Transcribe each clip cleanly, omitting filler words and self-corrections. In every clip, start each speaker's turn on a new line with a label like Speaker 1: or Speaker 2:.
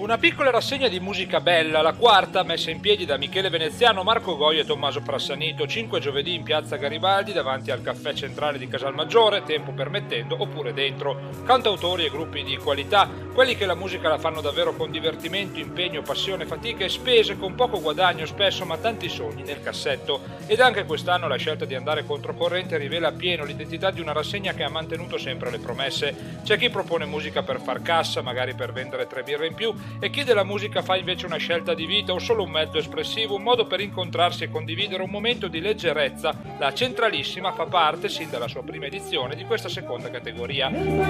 Speaker 1: Una piccola rassegna di musica bella, la quarta, messa in piedi da Michele Veneziano, Marco Goi e Tommaso Frassanito, 5 giovedì in piazza Garibaldi davanti al caffè centrale di Casalmaggiore, tempo permettendo, oppure dentro. Cantautori e gruppi di qualità, quelli che la musica la fanno davvero con divertimento, impegno, passione, fatica e spese, con poco guadagno spesso ma tanti sogni nel cassetto. Ed anche quest'anno la scelta di andare controcorrente rivela appieno l'identità di una rassegna che ha mantenuto sempre le promesse. C'è chi propone musica per far cassa, magari per vendere 3 birre in più, e chi della musica fa invece una scelta di vita o solo un mezzo espressivo, un modo per incontrarsi e condividere un momento di leggerezza. La Centralissima fa parte, sin dalla sua prima edizione, di questa seconda categoria.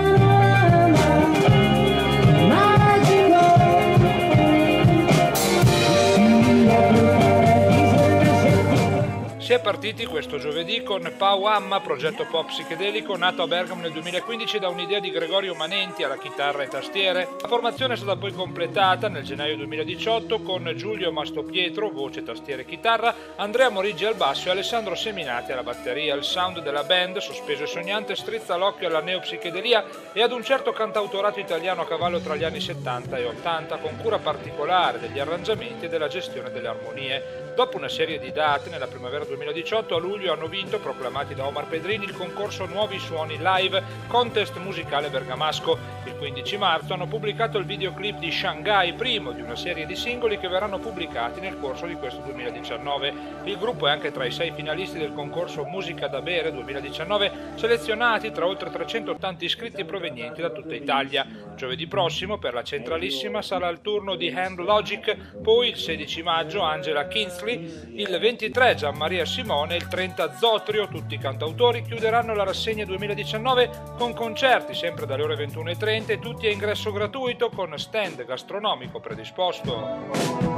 Speaker 1: Si è partiti questo giovedì con Pau Amma, progetto pop psichedelico nato a Bergamo nel 2015 da un'idea di Gregorio Manenti alla chitarra e tastiere. La formazione è stata poi completata nel gennaio 2018 con Giulio Mastopietro, voce, tastiere e chitarra, Andrea Morigi al basso e Alessandro Seminati alla batteria. Il sound della band, sospeso e sognante, strizza l'occhio alla neopsichedelia e ad un certo cantautorato italiano a cavallo tra gli anni 70 e 80, con cura particolare degli arrangiamenti e della gestione delle armonie. Dopo una serie di date, nella primavera 2018 a luglio hanno vinto, proclamati da Omar Pedrini, il concorso Nuovi Suoni Live, contest musicale bergamasco. Il 15 marzo hanno pubblicato il videoclip di Shanghai, primo di una serie di singoli che verranno pubblicati nel corso di questo 2019. Il gruppo è anche tra i 6 finalisti del concorso Musica da Bere 2019, selezionati tra oltre 380 iscritti provenienti da tutta Italia. Giovedì prossimo, per la Centralissima, sarà il turno di Hand Logic, poi il 16 maggio Angela Kinsley, il 23 Gianmaria Simone e il 30 Zotrio, tutti cantautori, chiuderanno la rassegna 2019 con concerti sempre dalle ore 21:30 e tutti a ingresso gratuito con stand gastronomico predisposto.